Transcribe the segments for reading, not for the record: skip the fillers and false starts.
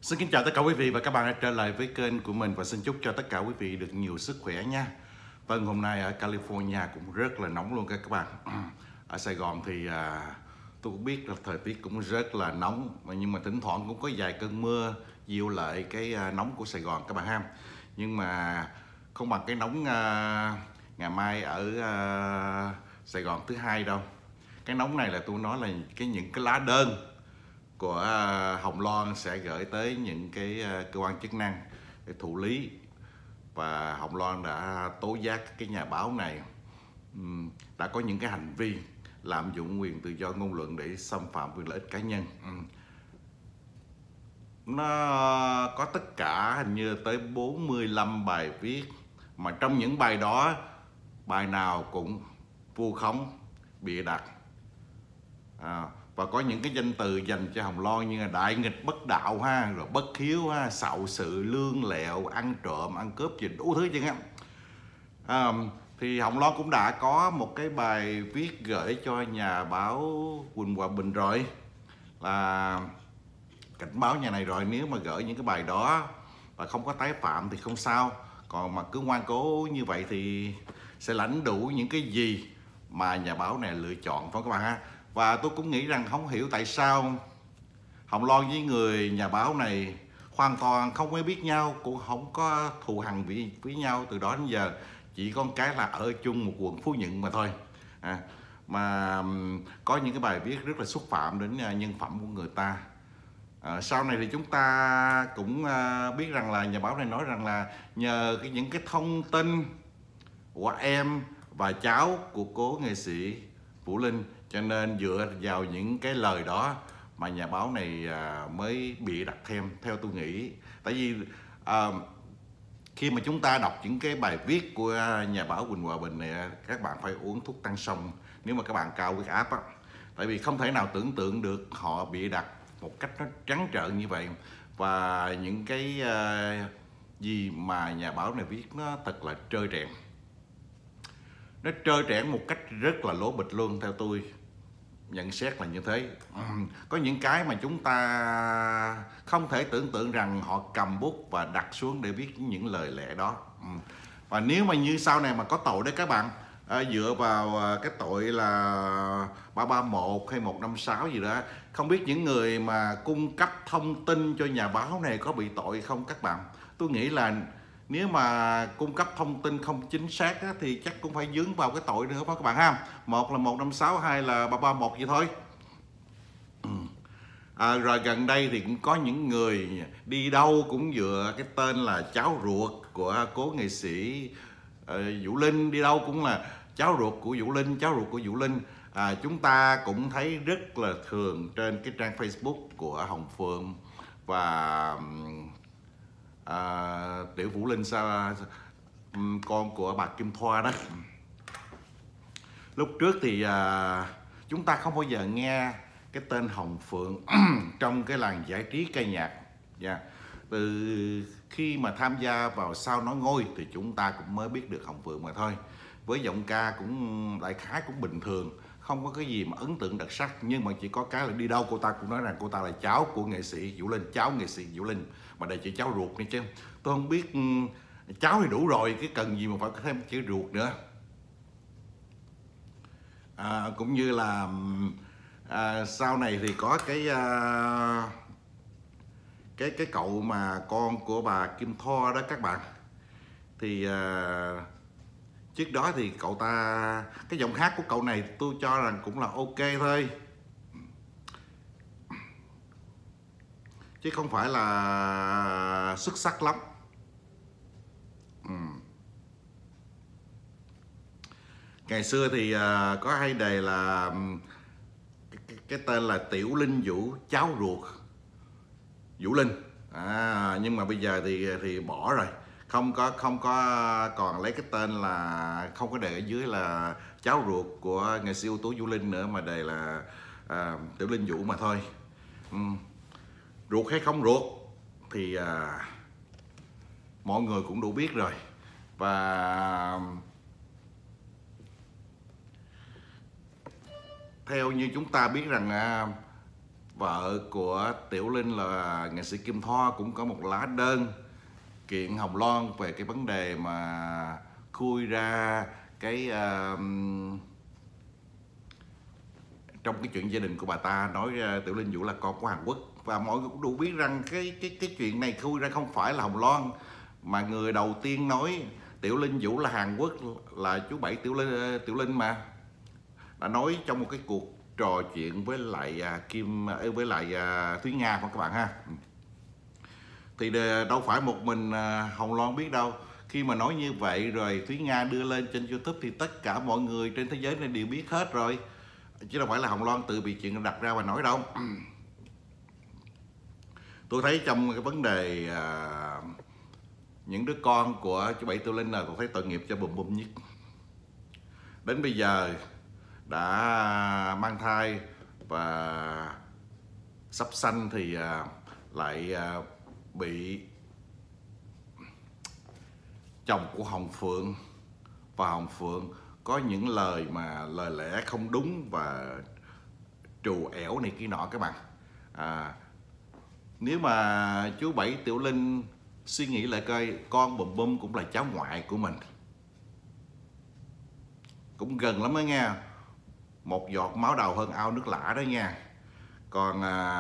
Xin kính chào tất cả quý vị và các bạn đã trở lại với kênh của mình và xin chúc cho tất cả quý vị được nhiều sức khỏe nha. Vâng, hôm nay ở California cũng rất là nóng luôn các bạn. Ở Sài Gòn thì tôi cũng biết là thời tiết cũng rất là nóng, nhưng mà thỉnh thoảng cũng có vài cơn mưa dịu lại cái nóng của Sài Gòn các bạn ha. Nhưng mà không bằng cái nóng ngày mai ở Sài Gòn thứ hai đâu. Cái nóng này là tôi nói là những cái lá đơn của Hồng Loan sẽ gửi tới những cái cơ quan chức năng để thụ lý, và Hồng Loan đã tố giác cái nhà báo này đã có những cái hành vi lạm dụng quyền tự do ngôn luận để xâm phạm quyền lợi ích cá nhân. Nó có tất cả hình như tới 45 bài viết, mà trong những bài đó bài nào cũng vu khống, bịa đặt, và có những cái danh từ dành cho Hồng Loan như là đại nghịch bất đạo ha, rồi bất hiếu ha, xạo sự, lương lẹo, ăn trộm, ăn cướp, gì đủ thứ chứ á. Thì Hồng Loan cũng đã có một cái bài viết gửi cho nhà báo Quỳnh Hòa Bình rồi, là cảnh báo nhà này rồi, nếu mà gửi những cái bài đó và không có tái phạm thì không sao, còn mà cứ ngoan cố như vậy thì sẽ lãnh đủ những cái gì mà nhà báo này lựa chọn, phải không các bạn ha. Và tôi cũng nghĩ rằng không hiểu tại sao Hồng Loan với người nhà báo này hoàn toàn không quen biết nhau, cũng không có thù hằn với nhau từ đó đến giờ, chỉ có một cái là ở chung một quận Phú Nhuận mà thôi. Mà có những cái bài viết rất là xúc phạm đến nhân phẩm của người ta. Sau này thì chúng ta cũng biết rằng là nhà báo này nói rằng là nhờ những cái thông tin của em và cháu của cố nghệ sĩ Vũ Linh, cho nên dựa vào những cái lời đó mà nhà báo này mới bịa đặt thêm, theo tôi nghĩ. Tại vì khi mà chúng ta đọc những cái bài viết của nhà báo Quỳnh Hòa Bình này, các bạn phải uống thuốc tăng xong nếu mà các bạn cao huyết áp á. Tại vì không thể nào tưởng tượng được họ bịa đặt một cách nó trắng trợn như vậy, và những cái gì mà nhà báo này viết nó thật là trơ trẽn. Nó trơ trẽn một cách rất là lố bịch luôn, theo tôi nhận xét là như thế. Có những cái mà chúng ta không thể tưởng tượng rằng họ cầm bút và đặt xuống để viết những lời lẽ đó. Và nếu mà như sau này mà có tội đấy các bạn, dựa vào cái tội là 331 hay 156 gì đó, không biết những người mà cung cấp thông tin cho nhà báo này có bị tội không các bạn. Tôi nghĩ là nếu mà cung cấp thông tin không chính xác á, thì chắc cũng phải dướng vào cái tội nữa phải các bạn ha. Một là 156, hai là 331 vậy thôi. Rồi gần đây thì cũng có những người đi đâu cũng dựa cái tên là cháu ruột của cố nghệ sĩ Vũ Linh, đi đâu cũng là cháu ruột của Vũ Linh, cháu ruột của Vũ Linh. Chúng ta cũng thấy rất là thường trên cái trang Facebook của Hồng Phượng và Tiểu Vũ Linh, con của bà Kim Thoa đó. Lúc trước thì chúng ta không bao giờ nghe cái tên Hồng Phượng trong cái làng giải trí ca nhạc. Từ khi mà tham gia vào Sao Nói Ngôi thì chúng ta cũng mới biết được Hồng Phượng mà thôi. Với giọng ca cũng đại khái cũng bình thường, không có cái gì mà ấn tượng đặc sắc, nhưng mà chỉ có cái là đi đâu cô ta cũng nói rằng cô ta là cháu của nghệ sĩ Vũ Linh, cháu nghệ sĩ Vũ Linh, mà đây chỉ cháu ruột nữa chứ. Tôi không biết, cháu thì đủ rồi, cái cần gì mà phải có thêm chữ ruột nữa. Cũng như là sau này thì có cái cậu mà con của bà Kim Thoa đó các bạn, thì trước đó thì cậu ta, cái giọng hát của cậu này tôi cho rằng cũng là ok thôi, chứ không phải là xuất sắc lắm. Ngày xưa thì có hay đề là cái tên là Tiểu Linh Vũ, cháu ruột Vũ Linh. Nhưng mà bây giờ thì bỏ rồi, không có còn lấy cái tên là, không có đề ở dưới là cháu ruột của nghệ sĩ ưu tú Vũ Linh nữa, mà đề là Tiểu Linh Vũ mà thôi. Ruột hay không ruột thì mọi người cũng đủ biết rồi. Và theo như chúng ta biết rằng vợ của Tiểu Linh là nghệ sĩ Kim Thoa cũng có một lá đơn kiện Hồng Loan về cái vấn đề mà khui ra cái trong cái chuyện gia đình của bà ta, nói Tiểu Linh Vũ là con của Hàn Quốc. Và mọi người cũng đủ biết rằng cái chuyện này khui ra không phải là Hồng Loan, mà người đầu tiên nói Tiểu Linh Vũ là Hàn Quốc là chú Bảy Tiểu Linh mà đã nói trong một cái cuộc trò chuyện với lại Thúy Nga các bạn ha. Thì đâu phải một mình Hồng Loan biết đâu. Khi mà nói như vậy rồi Thúy Nga đưa lên trên YouTube thì tất cả mọi người trên thế giới này đều biết hết rồi, chứ đâu phải là Hồng Loan tự bị chuyện đặt ra và nói đâu. Tôi thấy trong cái vấn đề những đứa con của chú Bảy Tiểu Linh là tôi thấy tội nghiệp cho Bùm Bùm nhất. Đến bây giờ đã mang thai và sắp sanh thì lại bị chồng của Hồng Phượng và Hồng Phượng có những lời lẽ không đúng và trù ẻo này kia nọ các bạn. Nếu mà chú Bảy Tiểu Linh suy nghĩ lại coi, con Bùm Bùm cũng là cháu ngoại của mình, cũng gần lắm đó nha, một giọt máu đầu hơn ao nước lã đó nha. Còn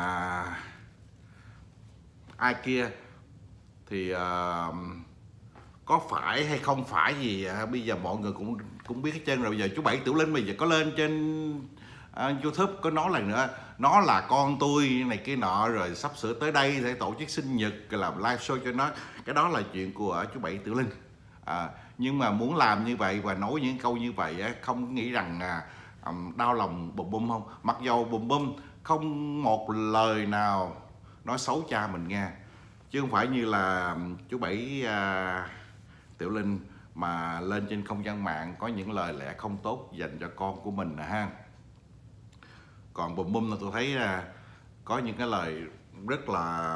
ai kia thì có phải hay không phải gì bây giờ mọi người cũng biết hết trơn rồi. Bây giờ chú Bảy Tiểu Linh bây giờ có lên trên YouTube có nói lần nữa, nó là con tôi này kia nọ, rồi sắp sửa tới đây sẽ tổ chức sinh nhật làm live show cho nó. Cái đó là chuyện của chú Bảy Tiểu Linh. Nhưng mà muốn làm như vậy và nói những câu như vậy không nghĩ rằng đau lòng Bùm Bùm không? Mặc dầu Bùm Bùm không một lời nào nói xấu cha mình nghe, chứ không phải như là chú Bảy Tiểu Linh mà lên trên không gian mạng có những lời lẽ không tốt dành cho con của mình ha. Còn Bùm Bùm là tôi thấy có những cái lời rất là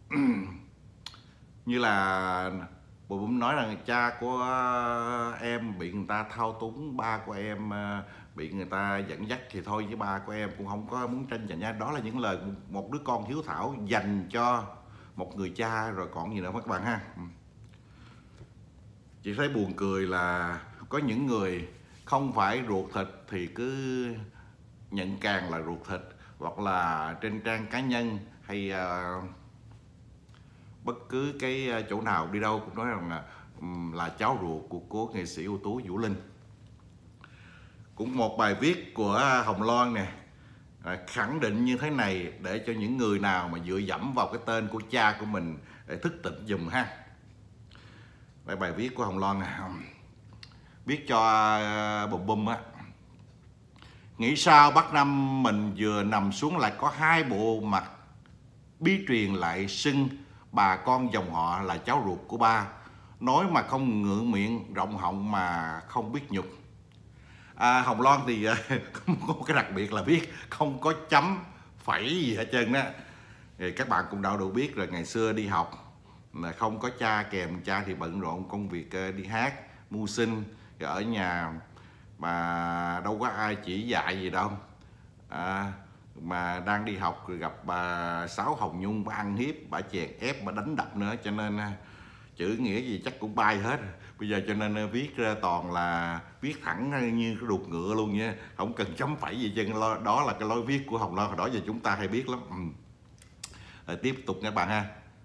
như là Bùm Bùm nói rằng cha của em bị người ta thao túng, ba của em bị người ta dẫn dắt thì thôi, với ba của em cũng không có muốn tranh giành nha. Đó là những lời một đứa con hiếu thảo dành cho một người cha rồi còn gì nữa các bạn ha. Chị thấy buồn cười là có những người không phải ruột thịt thì cứ nhận càng là ruột thịt, hoặc là trên trang cá nhân hay bất cứ cái chỗ nào đi đâu cũng nói rằng là cháu ruột của cố nghệ sĩ ưu tú Vũ Linh. Cũng một bài viết của Hồng Loan nè khẳng định như thế này để cho những người nào mà dựa dẫm vào cái tên của cha của mình để thức tỉnh dùm ha. Đây bài viết của Hồng Loan này, viết cho Bùm Bùm á: nghĩ sao Bắc Nam mình vừa nằm xuống lại có hai bộ mặt bí truyền lại xưng bà con dòng họ là cháu ruột của ba, nói mà không ngượng miệng, rộng họng mà không biết nhục. Hồng Loan thì có một cái đặc biệt là viết không có chấm phẩy gì hết trơn á. Các bạn cũng đã đủ biết rồi, ngày xưa đi học là không có cha kèm, cha thì bận rộn công việc đi hát mưu sinh rồi ở nhà mà đâu có ai chỉ dạy gì đâu. Mà đang đi học rồi gặp bà Sáu Hồng Nhung, bà ăn hiếp, bà chèn ép, bà đánh đập nữa, cho nên chữ nghĩa gì chắc cũng bay hết. Bây giờ cho nên viết ra toàn là viết thẳng như cái đuột ngựa luôn nha, không cần chấm phẩy gì chứ. Đó là cái lối viết của Hồng Loan hồi đó giờ chúng ta hay biết lắm. Rồi tiếp tục các bạn ha.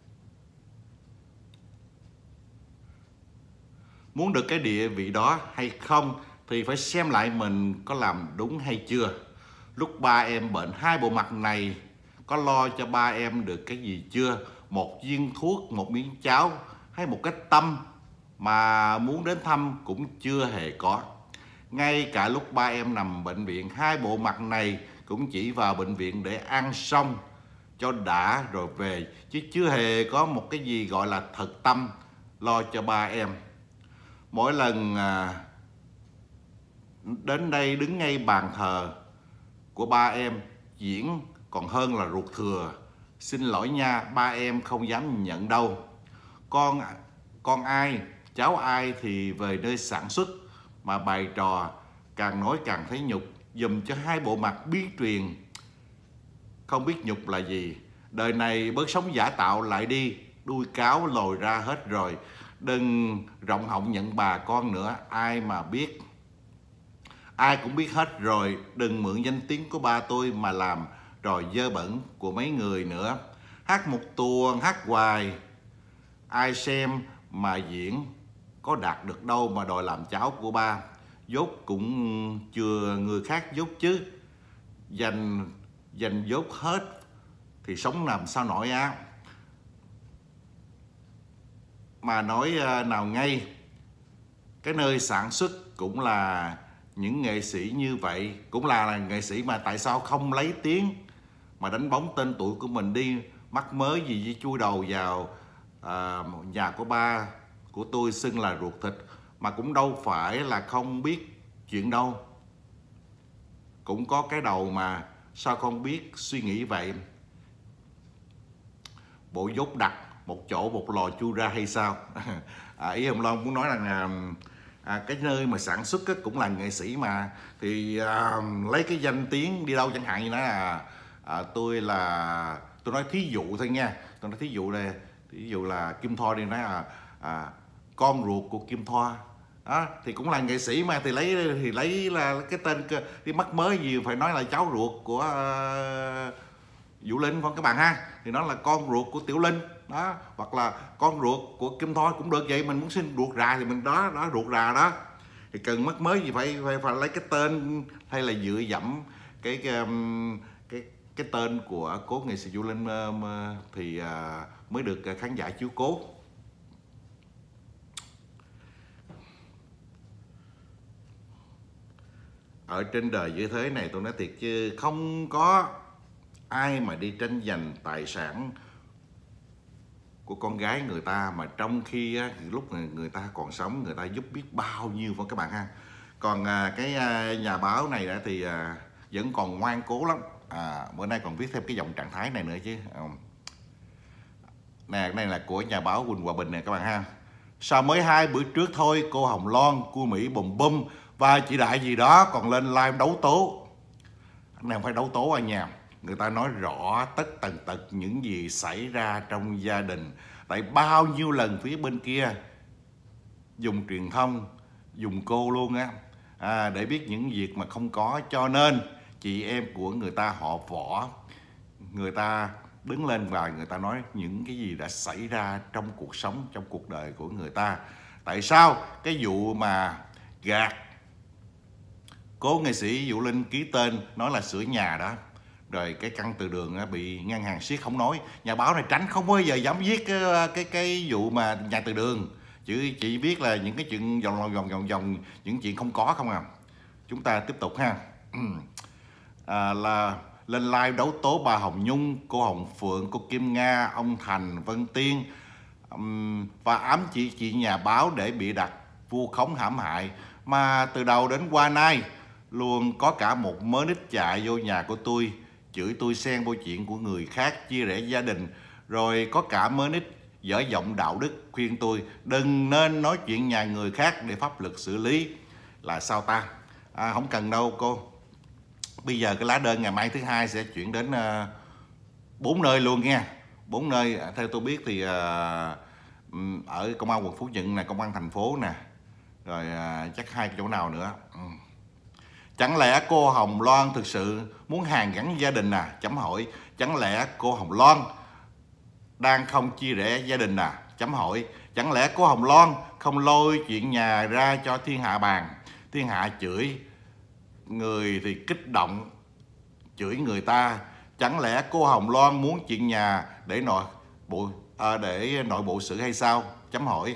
Muốn được cái địa vị đó hay không thì phải xem lại mình có làm đúng hay chưa. Lúc ba em bệnh, hai bộ mặt này có lo cho ba em được cái gì chưa? Một viên thuốc, một miếng cháo hay một cái tâm mà muốn đến thăm cũng chưa hề có. Ngay cả lúc ba em nằm bệnh viện, hai bộ mặt này cũng chỉ vào bệnh viện để ăn xong cho đã rồi về, chứ chưa hề có một cái gì gọi là thật tâm lo cho ba em. Mỗi lần đến đây đứng ngay bàn thờ của ba em diễn còn hơn là ruột thừa. Xin lỗi nha, ba em không dám nhận đâu. Con ai, cháu ai thì về nơi sản xuất mà bày trò càng nói càng thấy nhục. Dùm cho hai bộ mặt bí truyền không biết nhục là gì. Đời này bớt sống giả tạo lại đi, đuôi cáo lồi ra hết rồi. Đừng rộng họng nhận bà con nữa, ai mà biết. Ai cũng biết hết rồi, đừng mượn danh tiếng của ba tôi mà làm rồi dơ bẩn của mấy người nữa. Hát một tuồng, hát hoài, ai xem mà diễn, có đạt được đâu mà đòi làm cháu của ba. Dốt cũng chừa người khác dốt chứ. Dành dốt hết thì sống làm sao nổi á. Mà nói nào ngay, cái nơi sản xuất cũng là những nghệ sĩ như vậy, cũng là nghệ sĩ mà tại sao không lấy tiếng mà đánh bóng tên tuổi của mình đi, mắc mớ gì với chui đầu vào nhà của ba của tôi xưng là ruột thịt, mà cũng đâu phải là không biết chuyện đâu. Cũng có cái đầu mà, sao không biết suy nghĩ vậy? Bộ dốt đặt một chỗ một lò chui ra hay sao? Ý ông Long muốn nói rằng cái nơi mà sản xuất cũng là nghệ sĩ mà, thì lấy cái danh tiếng đi đâu, chẳng hạn như nói là tôi nói thí dụ thôi nha, tôi nói thí dụ đây, thí dụ là Kim Thoa đi, nói là con ruột của Kim Thoa đó, thì cũng là nghệ sĩ mà, thì lấy là cái tên đi, mắc mới gì phải nói là cháu ruột của Vũ Linh phải các bạn ha, thì nó là con ruột của Tiểu Linh đó, hoặc là con ruột của Kim Thoa cũng được vậy. Mình muốn xin ruột rà thì mình đó ruột rà đó, thì cần mắc mới gì phải lấy cái tên, hay là dựa dẫm cái tên của cố nghệ sĩ Vũ Linh thì mới được khán giả chiếu cố. Ở trên đời như thế này tôi nói thiệt chứ không có ai mà đi tranh giành tài sản của con gái người ta, mà trong khi lúc người ta còn sống người ta giúp biết bao nhiêu phải các bạn ha. Còn cái nhà báo này thì vẫn còn ngoan cố lắm. Bữa nay còn viết thêm cái dòng trạng thái này nữa chứ. Nè, cái này là của nhà báo Quỳnh Hòa Bình nè các bạn ha. Sao mới 2 bữa trước thôi cô Hồng Loan, cô Mỹ bùm bum và chị Đại gì đó còn lên live đấu tố. Anh này không phải đấu tố anh nha. Người ta nói rõ tất tần tật những gì xảy ra trong gia đình. Tại bao nhiêu lần phía bên kia dùng truyền thông, dùng cô luôn á, để biết những việc mà không có. Cho nên chị em của người ta họ Võ, người ta đứng lên và người ta nói những cái gì đã xảy ra trong cuộc sống, trong cuộc đời của người ta. Tại sao cái vụ mà gạt cố nghệ sĩ Vũ Linh ký tên nói là sửa nhà đó, rồi cái căn từ đường bị ngân hàng siết không nói. Nhà báo này tránh không bao giờ dám viết cái vụ mà nhà từ đường, chứ chỉ biết là những cái chuyện vòng những chuyện không có không à. Chúng ta tiếp tục ha. Là lên live đấu tố bà Hồng Nhung, cô Hồng Phượng, cô Kim Nga, ông Thành, Vân Tiên, và ám chỉ chị nhà báo để bị đặt vu khống hãm hại. Mà từ đầu đến qua nay luôn có cả một mớ nít chạy vô nhà của tôi, chửi tôi xen vô chuyện của người khác, chia rẽ gia đình. Rồi có cả mớ nít dở giọng đạo đức khuyên tôi đừng nên nói chuyện nhà người khác để pháp luật xử lý. Là sao ta? Không cần đâu cô. Bây giờ cái lá đơn ngày mai thứ Hai sẽ chuyển đến 4 nơi luôn nha. 4 nơi theo tôi biết thì ở công an quận Phú Nhuận nè, công an thành phố nè, rồi chắc 2 chỗ nào nữa. Chẳng lẽ cô Hồng Loan thực sự muốn hàn gắn gia đình à? Chấm hỏi. Chẳng lẽ cô Hồng Loan đang không chia rẽ gia đình à? Chấm hỏi. Chẳng lẽ cô Hồng Loan không lôi chuyện nhà ra cho thiên hạ bàn, thiên hạ chửi, người thì kích động chửi người ta? Chẳng lẽ cô Hồng Loan muốn chuyện nhà để nội bộ xử hay sao? Chấm hỏi.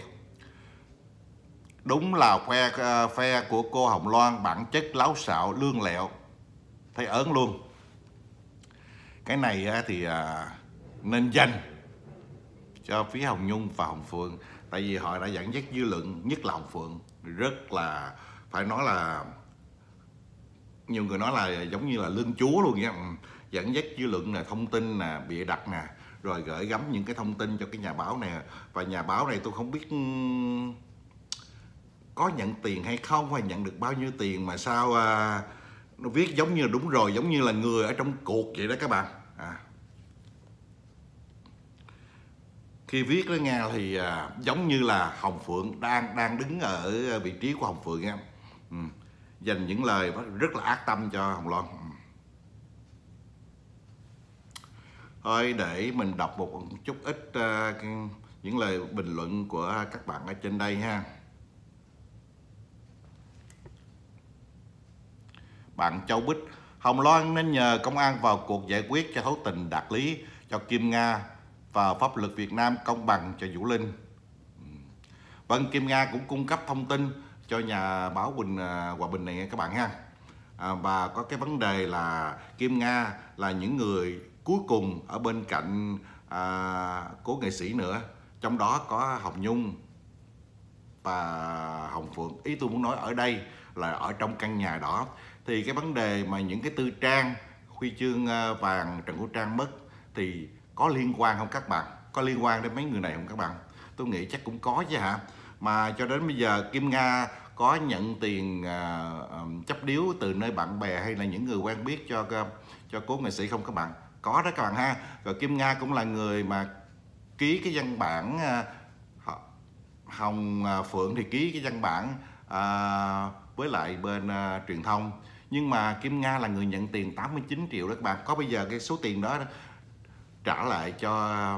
Đúng là phe của cô Hồng Loan bản chất láo xạo, lương lẹo, thấy ớn luôn. Cái này thì nên dành cho phía Hồng Nhung và Hồng Phượng, tại vì họ đã dẫn dắt dư luận, nhất là Hồng Phượng, rất là phải nói là nhiều người nói là giống như là lương chúa luôn nha. Dẫn dắt dư luận là thông tin nè, bịa đặt nè, rồi gửi gắm những cái thông tin cho cái nhà báo này. Và nhà báo này tôi không biết có nhận tiền hay không, hay nhận được bao nhiêu tiền mà sao nó viết giống như đúng rồi, giống như là người ở trong cuộc vậy đó các bạn. Khi viết đó nghe thì giống như là Hồng Phượng đang đứng ở vị trí của Hồng Phượng em. Dành những lời rất là ác tâm cho Hồng Loan. Thôi để mình đọc một chút ít những lời bình luận của các bạn ở trên đây ha. Bạn Châu Bích: Hồng Loan nên nhờ công an vào cuộc giải quyết cho thấu tình đạt lý cho Kim Nga và pháp luật Việt Nam công bằng cho Vũ Linh. Vâng, Kim Nga cũng cung cấp thông tin cho nhà báo Hòa Bình này nghe các bạn ha. Và có cái vấn đề là Kim Nga là những người cuối cùng ở bên cạnh cố nghệ sĩ nữa, trong đó có Hồng Nhung và Hồng Phượng. Ý tôi muốn nói ở đây là ở trong căn nhà đó thì cái vấn đề mà những cái tư trang huy chương vàng Trần Quốc Trang mất thì có liên quan không các bạn? Có liên quan đến mấy người này không các bạn? Tôi nghĩ chắc cũng có chứ hả? Mà cho đến bây giờ Kim Nga có nhận tiền chấp điếu từ nơi bạn bè hay là những người quen biết cho cố nghệ sĩ không các bạn? Có đó các bạn ha. Rồi Kim Nga cũng là người mà ký cái văn bản, Hồng Phượng thì ký cái văn bản với lại bên truyền thông. Nhưng mà Kim Nga là người nhận tiền 89 triệu đó các bạn. Có bây giờ cái số tiền đó trả lại cho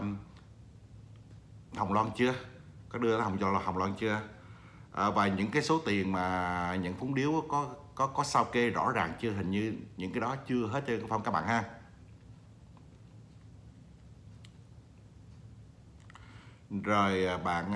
Hồng Loan chưa? Có đưa cho Hồng Loan chưa? Và những cái số tiền mà nhận phúng điếu có sao kê rõ ràng chưa? Hình như những cái đó chưa hết trơn phải không các bạn ha? Rồi bạn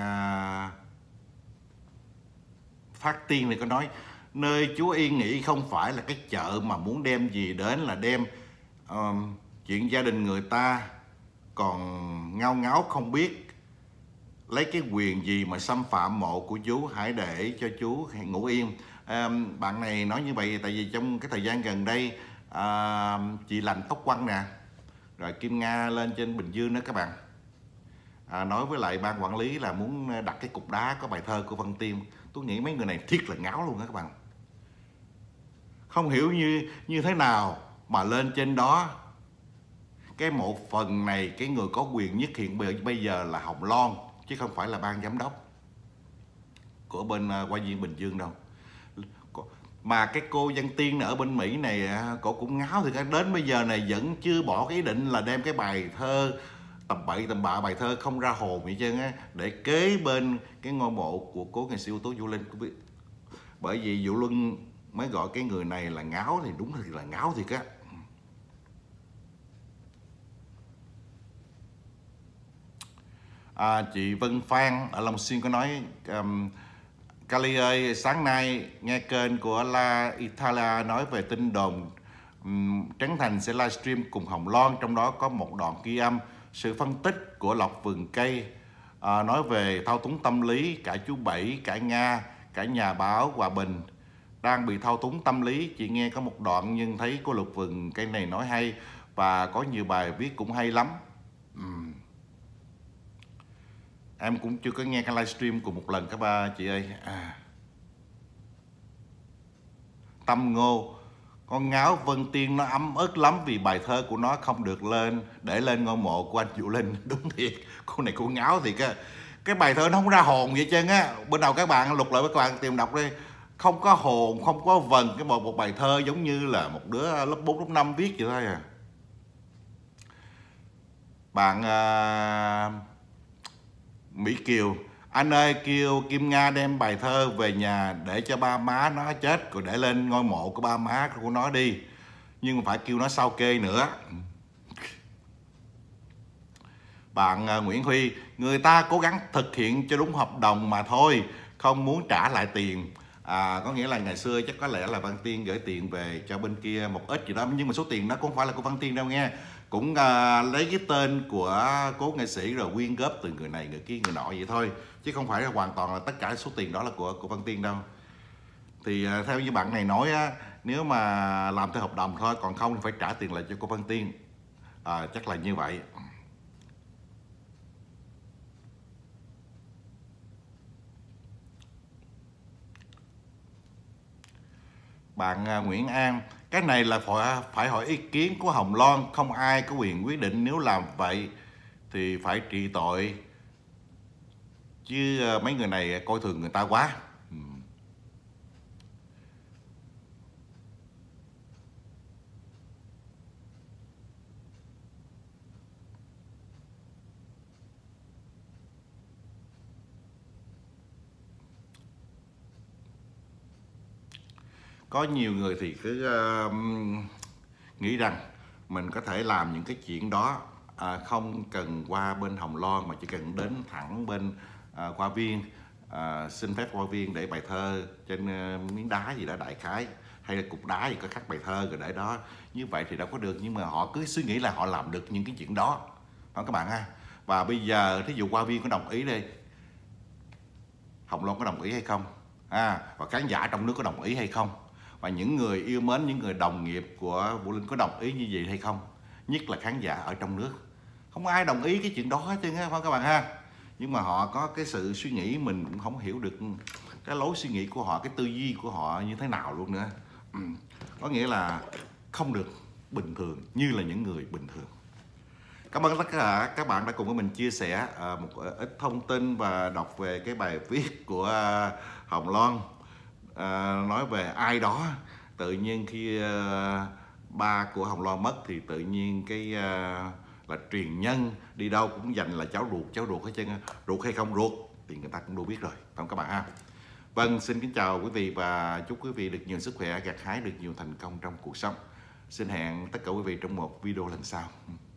Phát Tiên này có nói: nơi chú Yên nghỉ không phải là cái chợ mà muốn đem gì đến là đem chuyện gia đình người ta, còn ngao ngáo không biết lấy cái quyền gì mà xâm phạm mộ của chú, hãy để cho chú ngủ yên. Bạn này nói như vậy tại vì trong cái thời gian gần đây chị Lành Tóc Quăng nè, rồi Kim Nga lên trên Bình Dương đó các bạn, nói với lại ban quản lý là muốn đặt cái cục đá có bài thơ của Văn Tiên. Tôi nghĩ mấy người này thiệt là ngáo luôn đó các bạn. Không hiểu như thế nào mà lên trên đó, cái một phần này cái người có quyền nhất hiện bây giờ là Hồng Loan, chứ không phải là ban giám đốc của bên Hoa Viên Bình Dương đâu. Mà cái cô Văn Tiên ở bên Mỹ này, cô cũng ngáo thì đến bây giờ này vẫn chưa bỏ cái ý định là đem cái bài thơ tầm bậy tầm bạ, bài thơ không ra hồn vậy trơn á, để kế bên cái ngôi mộ của cố nghệ sĩ ưu tú Vũ Linh. Bởi vì Vũ Linh mới gọi cái người này là ngáo thì đúng là ngáo thiệt á. Chị Vân Phan ở Long Xuyên có nói: Kali ơi, sáng nay nghe kênh của La Italia nói về tin đồn Trấn Thành sẽ livestream cùng Hồng Loan, trong đó có một đoạn ghi âm sự phân tích của Lộc Vườn Cây, nói về thao túng tâm lý, cả chú Bảy, cả Nga, cả nhà báo Hòa Bình đang bị thao túng tâm lý. Chị nghe có một đoạn nhưng thấy cô Lộc Vườn Cây này nói hay và có nhiều bài viết cũng hay lắm. Em cũng chưa có nghe cái livestream của một lần các ba chị ơi. Tâm Ngô: con ngáo Vân Tiên nó ấm ức lắm vì bài thơ của nó không được để lên ngôi mộ của anh Vũ Linh. Đúng thiệt, cô này cô ngáo thiệt á. Cái bài thơ nó không ra hồn vậy trơn á. Bên đầu các bạn lục lại, các bạn tìm đọc đi, không có hồn, không có vần. Cái một bài thơ giống như là một đứa lớp 4, lớp 5 viết vậy thôi à. Bạn Mỹ Kiều: anh ơi, kêu Kim Nga đem bài thơ về nhà để cho ba má nó chết rồi để lên ngôi mộ của ba má của nó đi, nhưng mà phải kêu nó sao kê nữa. Bạn Nguyễn Huy: người ta cố gắng thực hiện cho đúng hợp đồng mà thôi, không muốn trả lại tiền. Có nghĩa là ngày xưa chắc có lẽ là Văn Tiên gửi tiền về cho bên kia một ít gì đó, nhưng mà số tiền đó cũng không phải là của Văn Tiên đâu nghe, cũng lấy cái tên của cố nghệ sĩ rồi quyên góp từ người này người kia người nọ vậy thôi, chứ không phải là hoàn toàn là tất cả số tiền đó là của Văn Tiên đâu. Thì theo như bạn này nói á, nếu mà làm theo hợp đồng thôi, còn không thì phải trả tiền lại cho cô Văn Tiên, chắc là như vậy. bạn Nguyễn An, cái này là phải hỏi ý kiến của Hồng Loan, không ai có quyền quyết định, nếu làm vậy thì phải trị tội, chứ mấy người này coi thường người ta quá. Có nhiều người thì cứ nghĩ rằng mình có thể làm những cái chuyện đó không cần qua bên Hồng Loan, mà chỉ cần đến thẳng bên Hoa Viên, xin phép Hoa Viên để bài thơ trên miếng đá gì đó đại khái, hay là cục đá gì có khắc bài thơ rồi để đó. Như vậy thì đâu có được, nhưng mà họ cứ suy nghĩ là họ làm được những cái chuyện đó, không các bạn ha. Và bây giờ thí dụ Hoa Viên có đồng ý đi, Hồng Loan có đồng ý hay không, và khán giả trong nước có đồng ý hay không, và những người yêu mến, những người đồng nghiệp của Vũ Linh có đồng ý như vậy hay không, nhất là khán giả ở trong nước. Không ai đồng ý cái chuyện đó hết trơn á, phải các bạn ha. Nhưng mà họ có cái sự suy nghĩ, mình cũng không hiểu được cái lối suy nghĩ của họ, cái tư duy của họ như thế nào luôn nữa. Có nghĩa là không được bình thường như là những người bình thường. Cảm ơn tất cả các bạn đã cùng với mình chia sẻ một ít thông tin và đọc về cái bài viết của Hồng Loan, nói về ai đó. Tự nhiên khi ba của Hồng Loan mất thì tự nhiên cái là truyền nhân đi đâu cũng dành là cháu ruột hết trơn. Ruột hay không ruột thì người ta cũng đâu biết rồi, phải không các bạn ha. Vâng, xin kính chào quý vị và chúc quý vị được nhiều sức khỏe, gặt hái được nhiều thành công trong cuộc sống. Xin hẹn tất cả quý vị trong một video lần sau.